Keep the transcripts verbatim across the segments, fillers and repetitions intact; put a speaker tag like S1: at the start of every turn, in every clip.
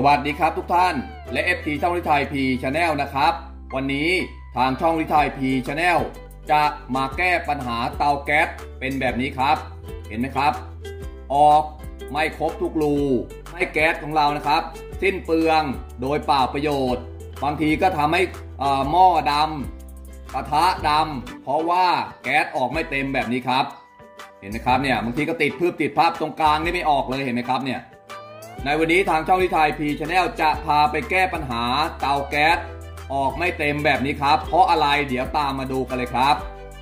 S1: วัสดีครับทุกท่านและ เอฟ ที ช่องฤทัย พี Channel นะครับวันนี้ทางช่องฤทัย พี Channel จะมาแก้ปัญหาเตาแก๊สเป็นแบบนี้ครับเห็นไหมครับออกไม่ครบทุกรูให้แก๊สของเรานะครับสิ้นเปลืองโดยเปล่าประโยชน์บางทีก็ทำให้หม้อดำกระทะดำเพราะว่าแก๊สออกไม่เต็มแบบนี้ครับเห็นไหมครับเนี่ยบางทีก็ติดพืบติดพับตรงกลางนี่ไม่ออกเลยเห็นไหมครับเนี่ยในวันนี้ทางช่องฤทัย พี Channel จะพาไปแก้ปัญหาเตาแก๊สออกไม่เต็มแบบนี้ครับเพราะอะไรเดี๋ยวตามมาดูกันเลยครับ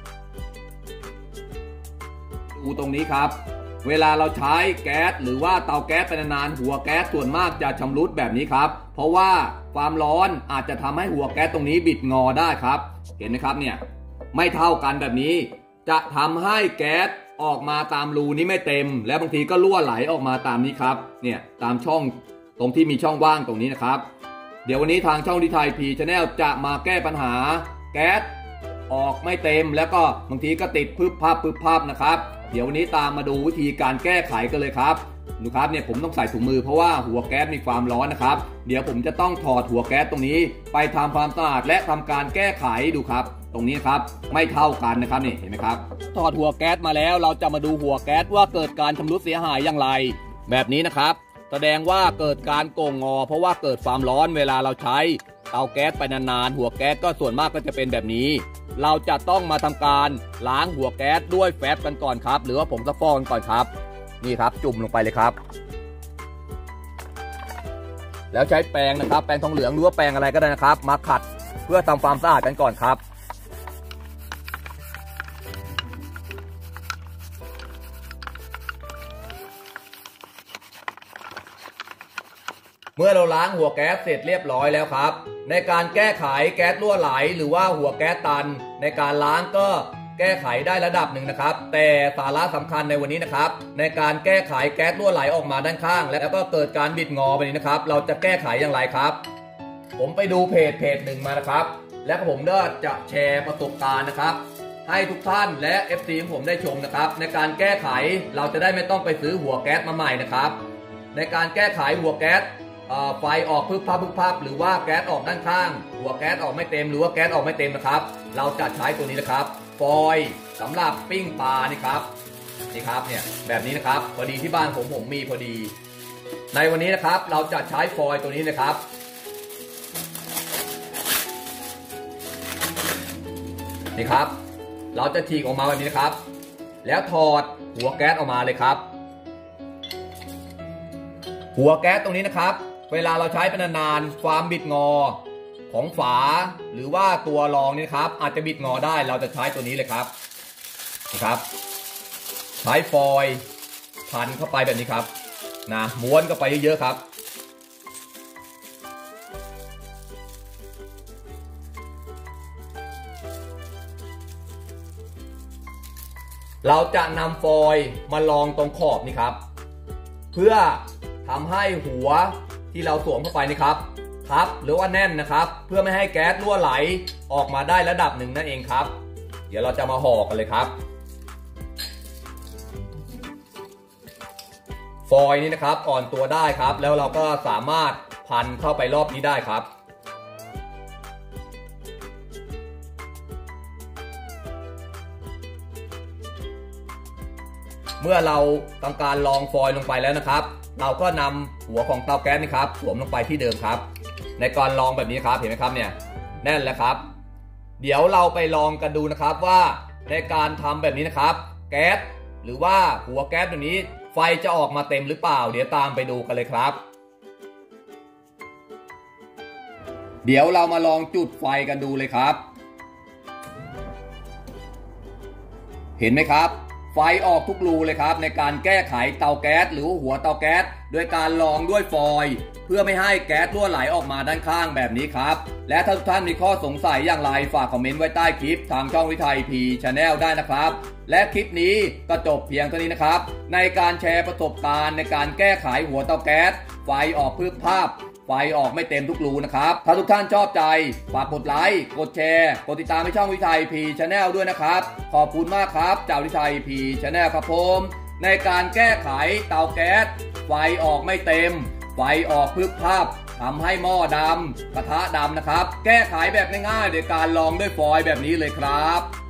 S1: ดูตรงนี้ครับเวลาเราใช้แก๊สหรือว่าเตาแก๊สไปนานๆหัวแก๊สส่วนมากจะชำรุดแบบนี้ครับเพราะว่าความร้อนอาจจะทำให้หัวแก๊สตรงนี้บิดงอได้ครับเห็นไหมครับเนี่ยไม่เท่ากันแบบนี้จะทำให้แก๊สออกมาตามรูนี้ไม่เต็มและบางทีก็รั่วไหลออกมาตามนี้ครับเนี่ยตามช่องตรงที่มีช่องว่างตรงนี้นะครับเดี๋ยววันนี้ทางช่องฤทัย พี Channel จะมาแก้ปัญหาแก๊สออกไม่เต็มแล้วก็บางทีก็ติดพึบพับพึบพับนะครับเดี๋ยววันนี้ตามมาดูวิธีการแก้ไขกันเลยครับดูครับเนี่ยผมต้องใส่ถุงมือเพราะว่าหัวแก๊สมีความร้อนนะครับเดี๋ยวผมจะต้องถอดหัวแก๊สตรงนี้ไปทำความสะอาดและทำการแก้ไขดูครับตรงนี้ครับไม่เท่ากันนะครับนี่เห็นไหมครับถอดหัวแก๊สมาแล้วเราจะมาดูหัวแก๊สว่าเกิดการชำรุดเสียหายอย่างไรแบบนี้นะครับแสดงว่าเกิดการโก่งงอเพราะว่าเกิดความร้อนเวลาเราใช้เตาแก๊สไปนานๆหัวแก๊สก็ส่วนมากก็จะเป็นแบบนี้เราจะต้องมาทำการล้างหัวแก๊สด้วยแฟบกันก่อนครับหรือว่าผงซักฟอกกันก่อนครับนี่ครับจุ่มลงไปเลยครับแล้วใช้แปรงนะครับแปรงทองเหลืองหรือว่าแปรงอะไรก็ได้นะครับมาขัดเพื่อทำความสะอาดกันก่อนครับเมื่อเราล้างหัวแก๊สเสร็จเรียบร้อยแล้วครับในการแก้ไขแก๊สรั่วไหลหรือว่าหัวแก๊สตันในการล้างก็แก้ไขได้ระดับหนึ่งนะครับแต่สาระสำคัญในวันนี้นะครับในการแก้ไขแก๊สรั่วไหลออกมาด้านข้างแล้วก็เกิดการบิดงอแบบนี้นะครับเราจะแก้ไขอย่างไรครับผมไปดูเพจเพจหนึ่งมานะครับและผมก็จะแชร์ประสบการณ์นะครับให้ทุกท่านและ เอฟ ซี ของผมได้ชมนะครับในการแก้ไขเราจะได้ไม่ต้องไปซื้อหัวแก๊สมาใหม่นะครับในการแก้ไขหัวแก๊สไฟออกพึบพับพึบพับหรือว่าแก๊สออกด้านข้างหัวแก๊สออกไม่เต็มหรือว่าแก๊สออกไม่เต็มนะครับเราจะใช้ตัวนี้นะครับฟอยล์สำหรับปิ้งปลานี่ครับนี่ครับเนี่ยแบบนี้นะครับพอดีที่บ้านผมผมมีพอดีในวันนี้นะครับเราจะใช้ฟอยล์ตัวนี้นะครับนี่ครับเราจะฉีกออกมาแบบนี้นะครับแล้วถอดหัวแก๊สออกมาเลยครับหัวแก๊สตรงนี้นะครับเวลาเราใช้เป็นนานๆความบิดงอของฝาหรือว่าตัวรองนี่ครับอาจจะบิดงอได้เราจะใช้ตัวนี้เลยครับนะครับใช้ฟอยล์พันเข้าไปแบบนี้ครับนะม้วนเข้าไปเยอะๆครับเราจะนำฟอยล์มาลองตรงขอบนี่ครับเพื่อทำให้หัวที่เราสวมเข้าไปนี่ครับครับหรือว่าแน่นนะครับเพื่อไม่ให้แก๊สรั่วไหลออกมาได้ระดับหนึ่งนั่นเองครับเดี๋ยวเราจะมาห่อกันเลยครับฟอยล์นี้นะครับอ่อนตัวได้ครับแล้วเราก็สามารถพันเข้าไปรอบนี้ได้ครับเมื่อเราทำการรองฟอยล์ลงไปแล้วนะครับเราก็นำหัวของเตาแก๊สนี่ครับสวมลงไปที่เดิมครับในการลองแบบนี้ครับเห็นไหมครับเนี่ยแน่นแล้วครับเดี๋ยวเราไปลองกันดูนะครับว่าในการทำแบบนี้นะครับแก๊สหรือว่าหัวแก๊สแบบนี้ไฟจะออกมาเต็มหรือเปล่าเดี๋ยวตามไปดูกันเลยครับเดี๋ยวเรามาลองจุดไฟกันดูเลยครับเห็นไหมครับไฟออกทุกรูเลยครับในการแก้ไขเตาแก๊สหรือหัวเตาแก๊สโดยการรองด้วยฟอยล์เพื่อไม่ให้แก๊สรั่วไหลออกมาด้านข้างแบบนี้ครับและถ้าทุกท่านมีข้อสงสัยอย่างไรฝากคอมเมนต์ไว้ใต้คลิปทางช่องฤทัย พี Channel ได้นะครับและคลิปนี้ก็จบเพียงเท่านี้นะครับในการแชร์ประสบการณ์ในการแก้ไขหัวเตาแก๊สไฟออกพึบภาพไฟออกไม่เต็มทุกรูนะครับถ้าทุกท่านชอบใจฝากกดไลค์กดแชร์กดติดตามในช่องฤทัย พี Channel ด้วยนะครับขอบคุณมากครับจากฤทัย พี Channel ครับผมในการแก้ไขเตาแก๊สไฟออกไม่เต็มไฟออกพลึบพลับทำให้หม้อดำกระทะดำนะครับแก้ไขแบบง่ายๆโดยการรองด้วยฟอยล์แบบนี้เลยครับ